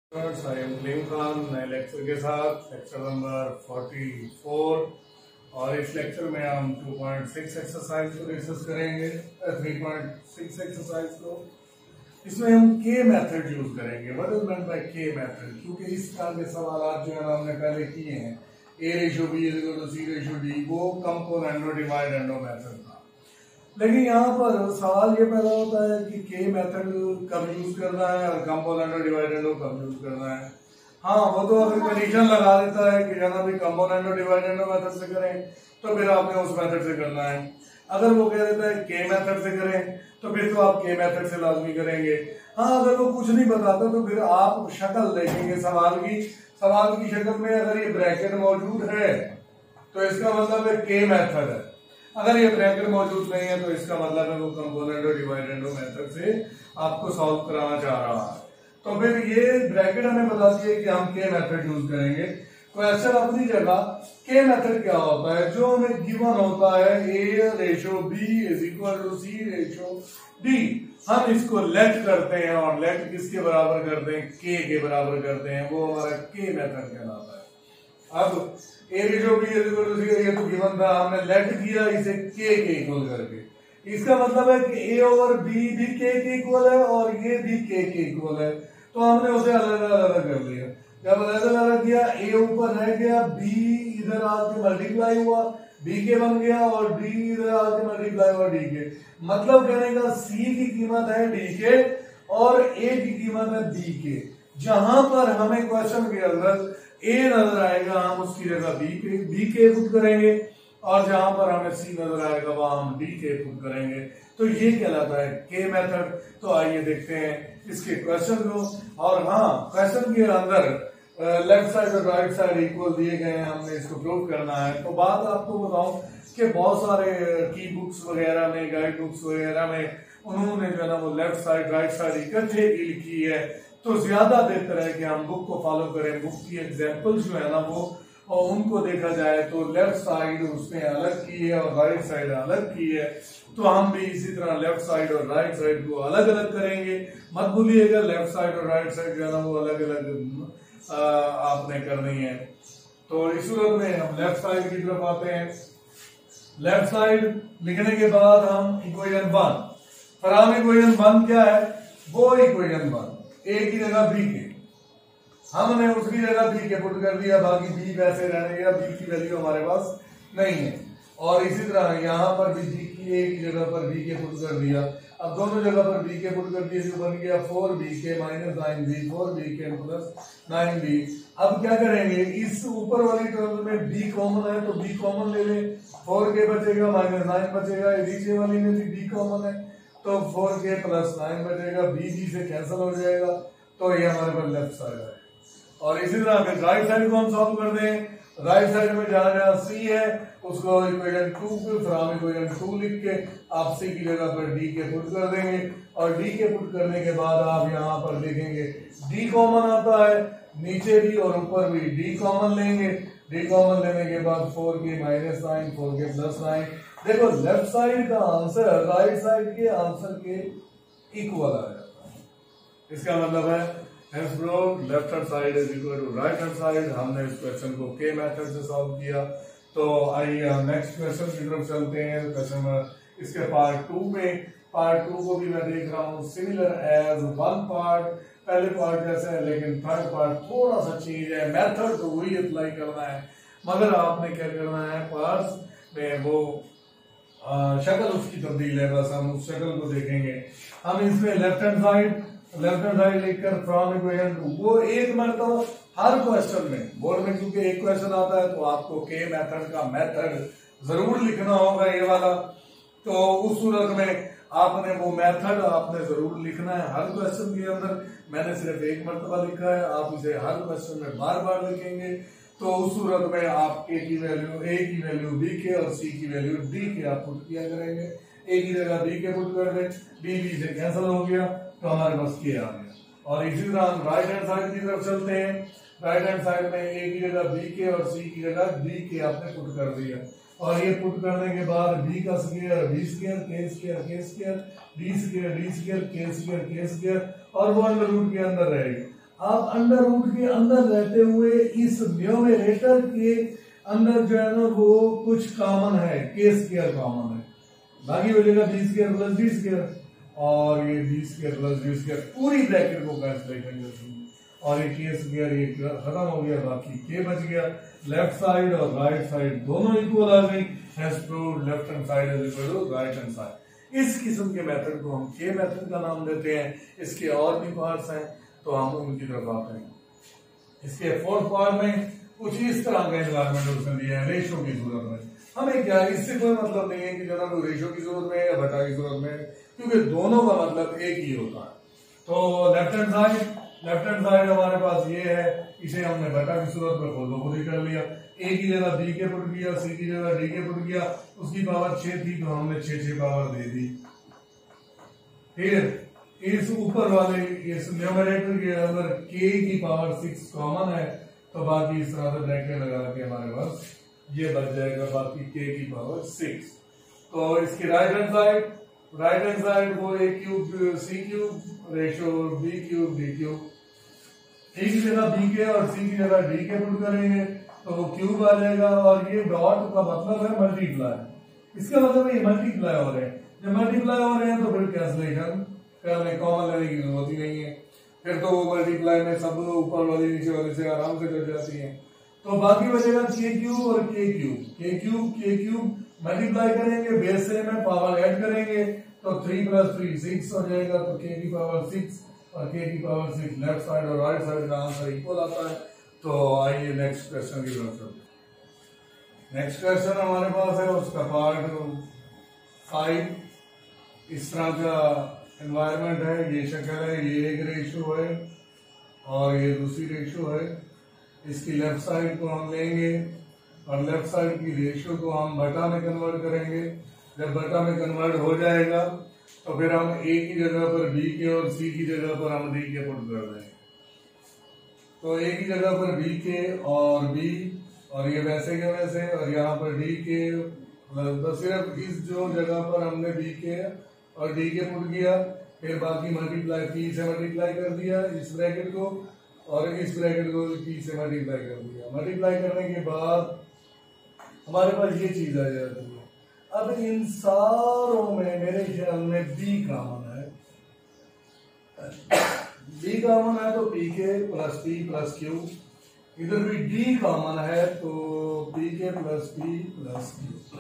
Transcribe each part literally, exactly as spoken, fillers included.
I am Kaleem Khan नए lecture के साथ लेक्चर नंबर चौवालीस और इस लेक्चर में हम टू पॉइंट सिक्स एक्सरसाइज को डिस्कस करेंगे थ्री पॉइंट सिक्स एक्सरसाइज को। इसमें हम के मेथड यूज करेंगे। What is meant by K method, क्योंकि इस तरह के सवाल जो है ना हमने पहले किए हैं A ratio B is equal to C ratio D, वो कंपोनेंट डिवाइड एंडो मेथड था। लेकिन यहाँ पर सवाल ये पैदा होता है कि के मेथड कब यूज करना है और कंपोनेंट डिवाइडेंडो कब यूज करना है। हाँ, वो तो अगर कंडीशन लगा देता है कि जाना भी कंपोनेंट डिवाइडेंडो मेथड से करें तो फिर आपने उस मेथड से करना है। अगर वो कह देता है के मेथड से करें तो फिर तो आप के मेथड से लाजमी करेंगे। हाँ, अगर वो कुछ नहीं बताता तो फिर आप शक्ल देखेंगे सवाल की, सवाल की शक्ल में अगर ये ब्रैकेट मौजूद है तो इसका मतलब है के मेथड है, अगर ये ब्रैकेट मौजूद नहीं है तो इसका मतलब है वो कंपोनेंट और डिवाइडेंडो मेथड से आपको सॉल्व कराना चाह रहा है। तो फिर ये ब्रैकेट हमें बताती है कि हम के मेथड यूज करेंगे। क्वेश्चन अपनी जगह के मेथड क्या होता है, जो हमें गिवन होता है A ratio B is equal to C ratio D, हम इसको लेट करते हैं और लेट किसके बराबर करते हैं, के के बराबर करते हैं, वो हमारा के मेथड कहलाता है। अब A ratio B is equal to C, ये तो गिवन था, हमने लेट किया इसे के के इक्वल करके। इसका मतलब है कि ए ओवर बी भी के के इक्वल है और ये भी के के इक्वल है, तो हमने उसे अलग अलग कर लिया। जब अलग अलग किया, ए ऊपर रह गया, बी इधर आके मल्टीप्लाई हुआ, बी के बन गया, और डी इधर आके मल्टीप्लाई हुआ डी के। मतलब कहने का सी की कीमत है डी के और ए की कीमत है बी के। जहां पर हमें क्वेश्चन के अंदर ए नजर आएगा हम उसकी जगह बी के बी के पुट करेंगे, और जहां पर हमें सी नजर आएगा वहां हम डी के पुट करेंगे। तो ये कहलाता है के मेथड। तो आइए देखते हैं इसके क्वेश्चन को। और हाँ, क्वेश्चन के अंदर लेफ्ट साइड और राइट साइड इक्वल दिए गए हैं, हमने इसको प्रूव करना है। तो बात आपको बताऊं कि बहुत सारे की बुक्स वगैरह में, गाइड बुक्स वगैरह में उन्होंने जो है ना वो लेफ्ट साइड राइट साइड इकट्ठे की लिखी है, तो ज्यादा बेहतर है कि हम बुक को फॉलो करें। बुक की एग्जांपल्स जो है ना वो और उनको देखा जाए तो लेफ्ट साइड उसने अलग की है और राइट साइड अलग की है, तो हम भी इसी तरह लेफ्ट साइड और राइट साइड को अलग अलग करेंगे। मत भूलिएगा लेफ्ट साइड और राइट साइड जो है ना वो अलग अलग आपने करनी है। तो इस सूरत में हम लेफ्ट साइड की तरफ आते हैं। लेफ्ट साइड लिखने के बाद हम equation one, from equation one क्या है, वो इक्वेशन वन ए की जगह बी के, हमने उसकी जगह बी के पुट कर दिया, बाकी बी वैसे रहने गया, बी की वैल्यू हमारे पास नहीं है। और इसी तरह यहाँ पर भी बी की ए की जगह पर बी के पुट कर दिया। अब दोनों जगह पर बी के पुट कर दिए जो बन गया four B K minus nine B, four B K plus nine B. अब क्या करेंगे, इस ऊपर वाली टर्म में बी कॉमन है तो बी कॉमन ले लें, फोर के बचेगा माइनस नाइन बचेगा, नीचे वाली में भी बी कॉमन है तो फोर के प्लस नाइन बचेगा, बी बी से कैंसिल हो जाएगा, तो ये हमारे पास लेफ्ट साइड है। और इसी तरह फिर राइट साइड को हम सॉल्व कर दें। राइट साइड में जहां जहां सी है उसको इक्वेशन टू पे फ्रॉम इक्वेशन टू लिख के आप सी की जगह पर डी के पुट कर देंगे, और डी के पुट करने के बाद आप यहाँ पर देखेंगे डी कॉमन आता है, नीचे भी और ऊपर भी डी कॉमन लेंगे। डी कॉमन लेने के बाद four K minus nine, four K plus nine. देखो लेफ्ट साइड का आंसर राइट साइड के आंसर के इक्वल आ जाता है। इसका मतलब है hence proved left hand side is equal to right hand side। हमने इस क्वेश्चन को के मेथड से सॉल्व किया। तो आइए हम नेक्स्ट क्वेश्चन की तरफ चलते हैं। क्वेश्चन इसके पार्ट टू में, पार्ट टू को भी मैं देख रहा हूँ सिमिलर एज वन पार्ट, पहले पार्ट जैसे है लेकिन थर्ड पार्ट थोड़ा सा चेंज है। मेथड तो वही अप्लाई करना है मगर आपने क्या करना है, पार्ट्स में वो शक्ल उसकी तब्दील है, बस हम उस शक्ल को देखेंगे। हम इसमें left hand side left hand side लिखकर फ्रॉम इक्वेशन टू, वो एक मरतबा हर क्वेश्चन में, बोर्ड में क्योंकि एक क्वेश्चन आता है तो आपको के मेथड का मेथड जरूर लिखना होगा ये वाला। तो उस सूरत में आपने वो मेथड आपने जरूर लिखना है हर क्वेश्चन के अंदर। मैंने सिर्फ एक मरतबा लिखा है, आप इसे हर क्वेश्चन में बार बार लिखेंगे। तो उस सूरत में आप ए की वैल्यू ए की वैल्यू बी के और सी की वैल्यू डी के आप पुट किया करेंगे। ए की जगह बी के पुट कर दे, बी बी से कैंसिल हो गया तो हमारे पास के आ गया। और इसी तरह हम राइट हैंड साइड की तरफ चलते हैं। राइट हैंड साइड में ए की जगह बी के और सी की जगह डी के आपने पुट कर दिया, और ये पुट करने के बाद बी का square B square, K square K square, D square D square, K square K square, और वो अंडर रूट के अंदर रहेगा। आप अंडर रूट के अंदर रहते हुए इस न्यूमरेटर के अंदर जो है ना वो कुछ कॉमन है, के स्क्वायर कॉमन है, बाकी हो जाएगा B square plus D square, और ये B square plus D square पूरी ब्रैकेट को कैंसिल करेंगे और ये के स्क्वायर ये खत्म हो गया, बाकी के बच गया। लेफ्ट साइड और राइट साइड दोनों इक्वल आ गई, has proved left hand side is equal to right hand side. इस किस्म के मेथड को हम के मेथड का नाम देते हैं। इसके और भी पार्ट्स हैं तो हम उनकी तरफ आते हैं। इसके फोर्थ पार्ट में कुछ इस तरह का एनवायरमेंट उसने दिया है रेशो की सूरत में। हमें क्या है, इससे कोई मतलब नहीं है कि जना कोई रेशो की जरूरत में या बटा की जरूरत में, क्योंकि दोनों का मतलब एक ही होता है। तो left hand side left hand side हमारे पास ये है, इसे हमने बटा की सूरत में खोलो खुद ही कर लिया। ए की जगह बी के पुट किया, सी की जगह डी के पुट किया, उसकी पावर छह थी तो हमने छह छह पावर दे दी। फिर इस ऊपर वाले इस न्यूमरेटर के अंदर के की पावर सिक्स कॉमन है, तो बाकी इस तरह से ब्रैकेट लगा के हमारे पास ये बच जाएगा, बाकी के की पावर सिक्स। तो इसकी right hand side right hand side वो A cube C cube ratio B cube D cube, A की जगह बी के और सी की जगह डी के पुट करेंगे तो वो क्यूब आ जाएगा, और ये डॉट का मतलब है मल्टीप्लाई। इसका मतलब ये मल्टीप्लाई हो रहे हैं, जब मल्टीप्लाई हो रहे हैं तो फिर कैंसलेशन करने कॉमन लेने की जरूरत ही नहीं है, फिर तो वो मल्टीप्लाई में सब ऊपर वाली नीचे वाले से आराम से कर जाती है। तो बाकी बचेगा के क्यूब और के क्यूब के क्यूब के क्यूब मल्टीप्लाई करेंगे, बेस से में पावर ऐड करेंगे तो थ्री प्लस थ्री सिक्स हो जाएगा, तो के की पावर सिक्स और के की पावर सिक्स लेफ्ट साइड और राइट साइड का आंसर इक्वल आता है। तो आइए नेक्स्ट क्वेश्चन की तरफ चलते। नेक्स्ट क्वेश्चन हमारे पास है उसका पार्ट फाइव। इस तरह का एनवायरनमेंट है, ये शक्ल है, ये एक रेशो है और ये दूसरी रेशो है। इसकी लेफ्ट साइड को हम लेंगे और लेफ्ट साइड की रेशो को हम बटा में कन्वर्ट करेंगे। जब बटा में कन्वर्ट हो जाएगा तो फिर हम ए की जगह पर बी के और सी की जगह पर हम डी के पुट कर देंगे। तो ए की जगह पर बी के और बी और ये वैसे के वैसे, और यहाँ पर डी के, तो सिर्फ इस जो जगह पर हमने बी के और डी के पुट किया, फिर बाकी मल्टीप्लाई पी से मल्टीप्लाई कर दिया इस ब्रैकेट को, और इस ब्रैकेट को पी से मल्टीप्लाई कर दिया। मल्टीप्लाई करने के बाद हमारे पास ये चीज आ जाती है। अब इन सारों में मेरे ख्याल में बी कॉमन है, बी कॉमन है तो पी के प्लस पी प्लस क्यू, इधर भी डी कॉमन है तो पी के प्लस पी प्लस क्यू।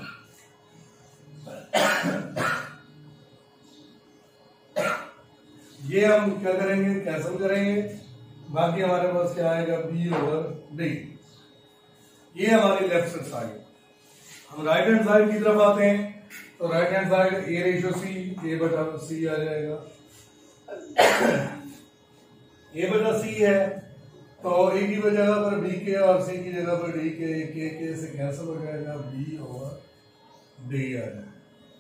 ये हम क्या करेंगे, कैंसिल करेंगे, बाकी हमारे पास क्या आएगा बी ओवर डी। ये हमारी लेफ्ट साइड। हम राइट हैंड साइड की तरफ आते हैं तो right hand side A ratio C, A बटा सी आ जाएगा। ए बटा सी है तो ए की जगह पर बी के और सी की जगह पर डी के, के के से कैंसिल हो जाएगा, बी ओवर डी आ जाएगा।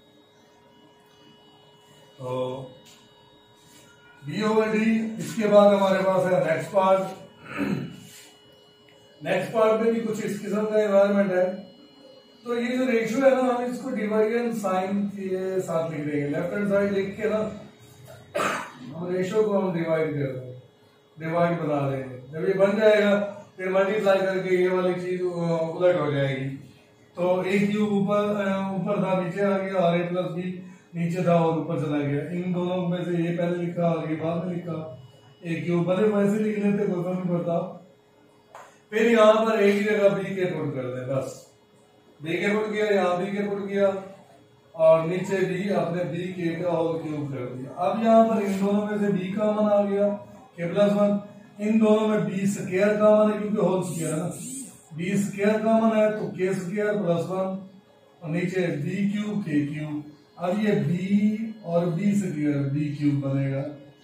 तो बी ओवर डी। इसके बाद हमारे पास है नेक्स्ट पार्ट। नेक्स्ट पार्ट में भी कुछ इस किस्म का एनवायरनमेंट है। तो ये जो रेशियो है ना, हम इसको डिवाइड साइन के साथ लिख देंगे। लेफ्ट हैंड साइड लिख के ना हम रेशियो को हम डिवाइड कर देंगे, डिवाइड बना देंगे। जब ये बन जाएगा फिर मल्टीप्लाई करके ये वाली चीज उलट हो जाएगी। तो ए क्यूब ऊपर ऊपर था नीचे आ गया, और ए प्लस बी नीचे था और ऊपर चला गया। इन दोनों में से ये पहले लिखा और ये बाद में लिखा। ए क्यूब भले वैसे लिख लेते, कोई फर्क नहीं पड़ता। फिर यहाँ पर ए की जगह बी के पुट कर दे, बस बी के पुट किया, यहाँ बी के पुट किया और नीचे बी अपने बी के का होल क्यूब कर दिया। अब यहाँ पर इन दोनों में से बी कॉमन आ गया, के प्लस वन। इन दोनों में बी स्क्वायर कॉमन है क्योंकि होल स्क्वायर है ना, बी स्क्वायर कॉमन है तो के स्क्वायर प्लस वन और नीचे बी क्यूब के क्यूब। अब ये बी और बी स्क्वायर बी क्यूब बनेगा,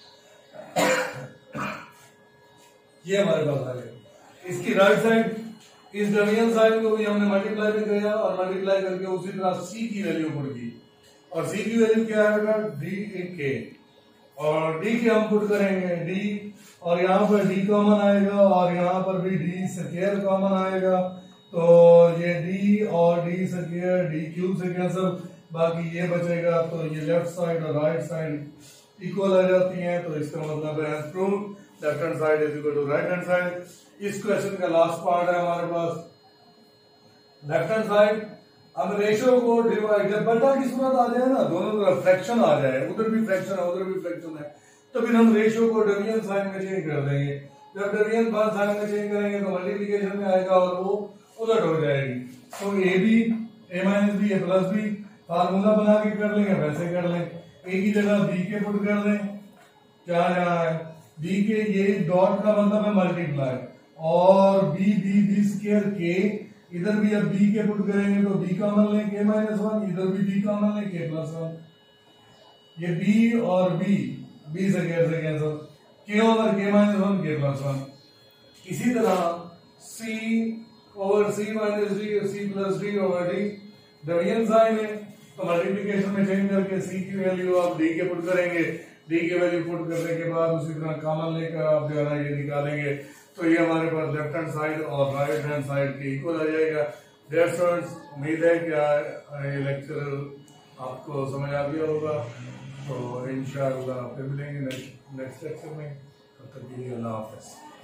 ये हमारे पास आ गया। इसकी राइट साइड, इस डमियन साइड को भी हमने मल्टीप्लाई भी किया और मल्टीप्लाई करके उसी तरह सी की वैल्यू पुट की, और सी की वैल्यू क्या आएगा, डी के, और डी के हम पुट करेंगे डी, और यहाँ पर डी कॉमन आएगा और यहाँ पर भी डी स्क्वायर कॉमन आएगा। तो ये डी और डी स्क्वायर डी क्यूब से कैंसिल, बाकी ये बचेगा। तो ये लेफ्ट साइड और राइट साइड इक्वल आ जाती हैं। तो इसका मतलब है prove left hand side is equal to right hand side. इस क्वेश्चन का लास्ट पार्ट है हमारे पास लेफ्ट हैंड साइड। अब रेशियो को डिवाइड, जब बटा की सूरत आ जाए ना, दोनों तरफ फ्रैक्शन आ जाए, उधर भी फ्रैक्शन है उधर भी फ्रैक्शन है, तो फिर हम रेशियो को डिवीजन साइन में चेंज कर देंगे। जब डिवीजन साइन में चेंज करेंगे तो मल्टीप्लिकेशन में आएगा और वो उलट हो जाएगी। तो A B A minus B A plus B formula बना के कर लेंगे, वैसे कर लें। ए की जगह बी के पुट कर दें, क्या जाना है बी के, ये डॉट का मतलब है मल्टीप्लाई, और बी बी बी स्क्वायर के, इधर भी अब बी के पुट करेंगे तो बी कॉमन लें के माइनस वन, इधर भी बी कॉमन लें के प्लस वन। ये बी और बी बी से कैसे cancel, K over K minus one K plus one. इसी तरह C over C minus D, C plus D over D division sign है, तो मल्टीप्लिकेशन में चेंज करके सी की वैल्यू आप डी के पुट करेंगे, डी के वैल्यू पुट करने के बाद उसी तरह कॉमन लेकर आप जो है ना ये निकालेंगे, तो ये हमारे पास लेफ्ट हैंड साइड और राइट हैंड साइड के इक्वल आ जाएगा। डेयर स्टूडेंट्स, उम्मीद है कि ये लेक्चर आपको समझ आ गया होगा, तो इंशाअल्लाह फिर मिलेंगे नेक्स्ट नेक्स्ट लेक्चर में। तब तक के लिए अल्लाह हाफ़िज़।